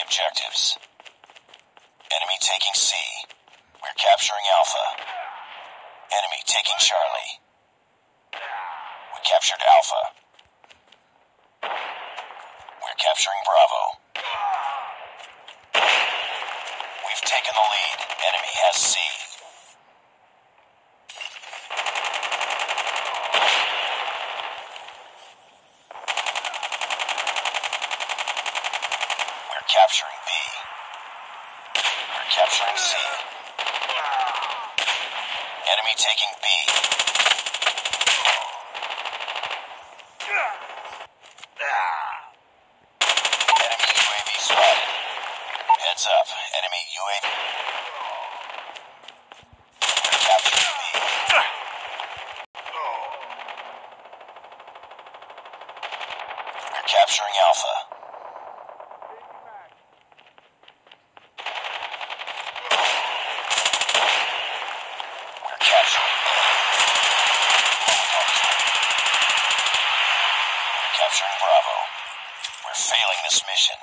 objectives. Enemy taking C. We're capturing Alpha. Enemy taking Charlie. We captured Alpha. We're capturing Bravo. We've taken the lead. Enemy has C. We're capturing B. We're capturing C. Enemy taking B. Enemy UAV spotted. Heads up. Enemy UAV. We're capturing B. We're capturing Alpha. We're capturing A. We're capturing Bravo. We're failing this mission.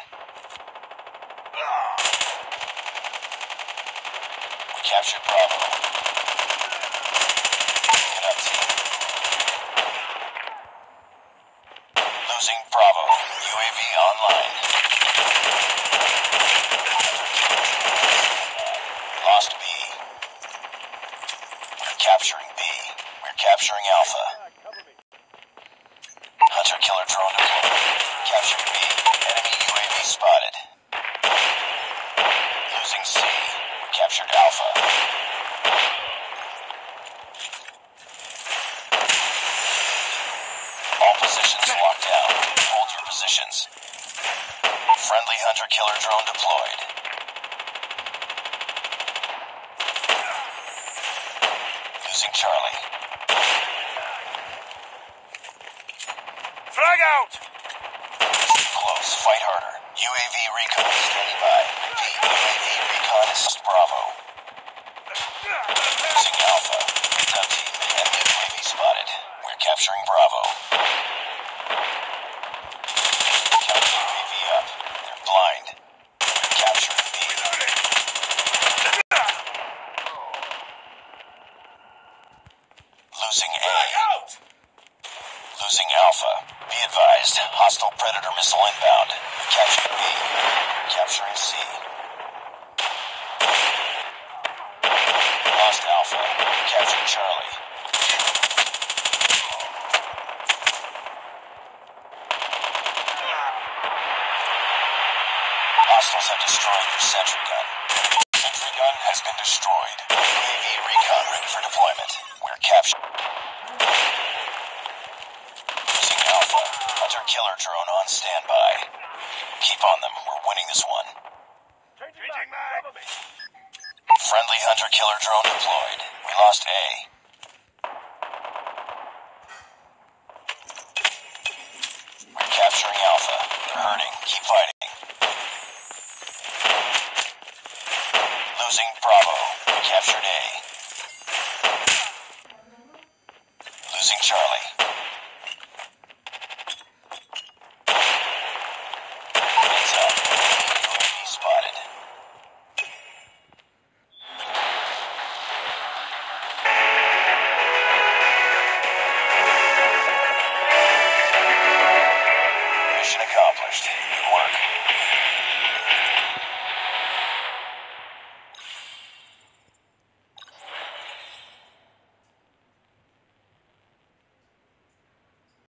We captured Bravo. Get up, team. Losing Bravo. UAV online. Lost B. We're capturing B. We're capturing Alpha. Hunter-killer drone deployed. Captured B. Enemy UAV spotted. Losing C. We captured Alpha. All positions locked down. Hold your positions. Friendly hunter-killer drone deployed. Losing Charlie. Frag out! Close. Fight harder. UAV recon standing by. Repeat. UAV recon is Bravo. Losing Alpha. Heads up, team. Enemy UAV spotted. We're capturing Bravo. Counter UAV up. They're blind. We're capturing B. Losing A. Losing Alpha. Be advised. Hostile Predator missile inbound. We captured B. We're capturing C. Lost Alpha. We captured Charlie. Hostiles have destroyed your sentry gun. Sentry gun has been destroyed. UAV recon ready for deployment. We're captured. Losing Alpha. Hunter-killer drone on standby. Keep on them. We're winning this one. Changing mag! Friendly hunter-killer drone deployed. We lost A. We're capturing Alpha. They're hurting. Keep fighting. Losing Bravo. We captured A. Losing Charlie. Heads up. UAV spotted. Mission accomplished.